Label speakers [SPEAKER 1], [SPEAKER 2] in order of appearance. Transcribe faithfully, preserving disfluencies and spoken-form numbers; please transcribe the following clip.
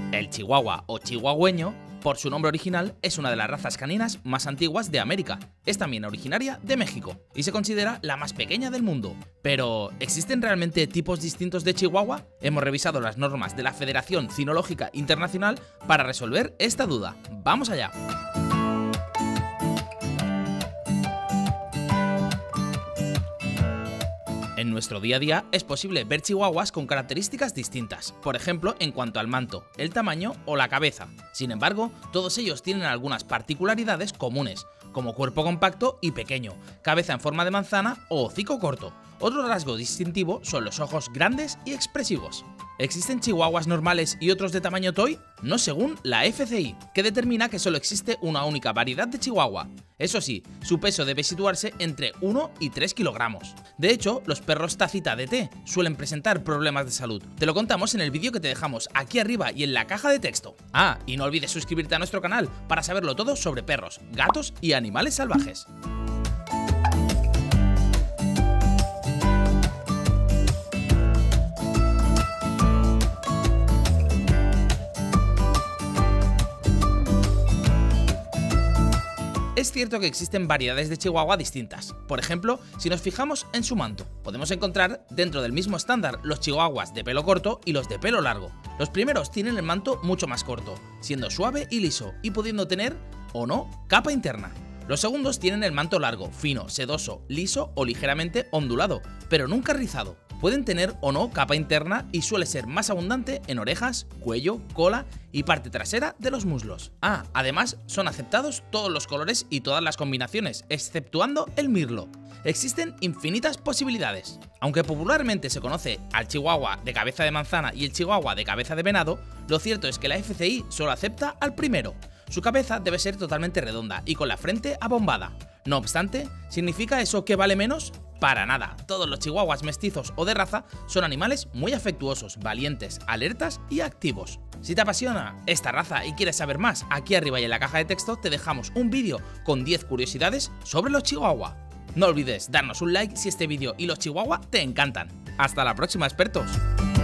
[SPEAKER 1] El chihuahua o chihuahueño, por su nombre original, es una de las razas caninas más antiguas de América. Es también originaria de México y se considera la más pequeña del mundo. Pero, ¿existen realmente tipos distintos de chihuahua? Hemos revisado las normas de la Federación Cinológica Internacional para resolver esta duda. ¡Vamos allá! En nuestro día a día es posible ver chihuahuas con características distintas, por ejemplo en cuanto al manto, el tamaño o la cabeza. Sin embargo, todos ellos tienen algunas particularidades comunes, como cuerpo compacto y pequeño, cabeza en forma de manzana o hocico corto. Otro rasgo distintivo son los ojos grandes y expresivos. ¿Existen chihuahuas normales y otros de tamaño toy? No, según la F C I, que determina que solo existe una única variedad de chihuahua. Eso sí, su peso debe situarse entre uno y tres kilogramos. De hecho, los perros tacita de té suelen presentar problemas de salud. Te lo contamos en el vídeo que te dejamos aquí arriba y en la caja de texto. Ah, y no olvides suscribirte a nuestro canal para saberlo todo sobre perros, gatos y animales salvajes. Es cierto que existen variedades de chihuahua distintas. Por ejemplo, si nos fijamos en su manto, podemos encontrar dentro del mismo estándar los chihuahuas de pelo corto y los de pelo largo. Los primeros tienen el manto mucho más corto, siendo suave y liso y pudiendo tener, o no, capa interna. Los segundos tienen el manto largo, fino, sedoso, liso o ligeramente ondulado, pero nunca rizado. Pueden tener o no capa interna y suele ser más abundante en orejas, cuello, cola y parte trasera de los muslos. Ah, además son aceptados todos los colores y todas las combinaciones, exceptuando el mirlo. Existen infinitas posibilidades. Aunque popularmente se conoce al chihuahua de cabeza de manzana y el chihuahua de cabeza de venado, lo cierto es que la F C I solo acepta al primero. Su cabeza debe ser totalmente redonda y con la frente abombada. No obstante, ¿significa eso que vale menos? Para nada, todos los chihuahuas mestizos o de raza son animales muy afectuosos, valientes, alertas y activos. Si te apasiona esta raza y quieres saber más, aquí arriba y en la caja de texto te dejamos un vídeo con diez curiosidades sobre los chihuahua. No olvides darnos un like si este vídeo y los chihuahua te encantan. ¡Hasta la próxima, expertos!